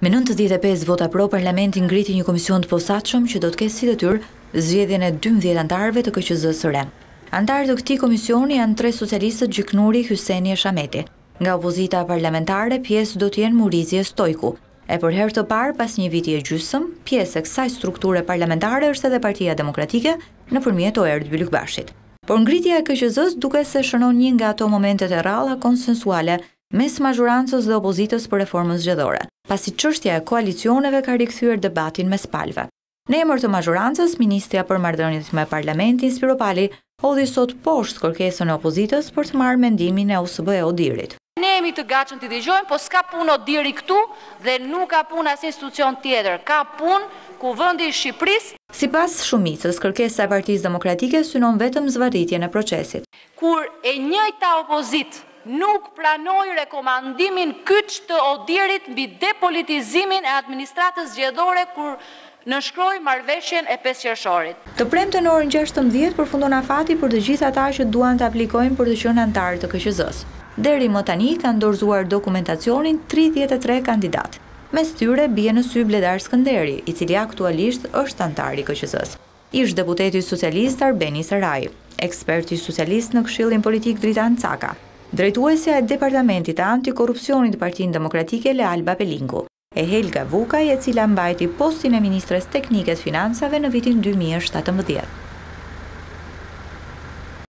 Me 95 vota pro, Parlamenti ngriti një komision të posaçëm që do të ketë si detyrë zgjedhjen e 12 anëtarëve të KQZ-së së re. Anëtarët e këtij komisioni janë 3 socialistët Gjiknuri, Hyseni e Shameti. Nga opozita parlamentare, pjesë do të jenë Murizi e Stojku. E për herë të parë, pas një viti e gjysmë, pjesë e kësaj strukture parlamentare është edhe Partia Demokratike nëpërmjet Oerd Bylukbashit. Por ngritja e KQZ-së duket se shënon një nga ato momentet e rralla konsensuale mes mazhorancës dhe opozitës për reformën zgjedhore, pasi çështja e koalicioneve ka rikthyer debatin mes palëve. Në emër të mazhorancës, ministrja për marrëdhëniet me parlamentin Spiro Pali hodhi sot poshtë kërkesën e opozitës për të marrë mendimin e OSBE Odirit. Ne jemi të gatshëm të dëgjojmë, po s'ka punë Odiri këtu dhe nuk ka punë as institucion tjetër. Ka punë Kuvendi i Shqipërisë. Sipas shumicës, kërkesa e Partisë Demokratike synon vetëm zvarritjen e procesit. Kur e njëjta opozitë nuk pranoi rekomandimin kyç të Odirit mbi depolitizimin e administratës zgjedhore kur nënshkroi marrëveshjen e 5 qershorit. Të premten në orën 16 përfundon afati për të gjithë ata që duan të aplikojnë për të qenë anëtarë të KQZ-së. Deri më tani kanë dorëzuar dokumentacionin 33 kandidatë. Mes tyre bie në sy Bledar Skënderi, i cili aktualisht është anëtar i KQZ-së. Ish deputeti socialist Arbeni Saraj, eksperti socialist në Këshillin Politik Dritan Caka, drejtuesja e Departamentit të Antikorrupsionit të Partinë Demokratike Lealba Pelingu, e Helga Vukaj, e cila mbajti postin e ministres teknike të financave në vitin 2017.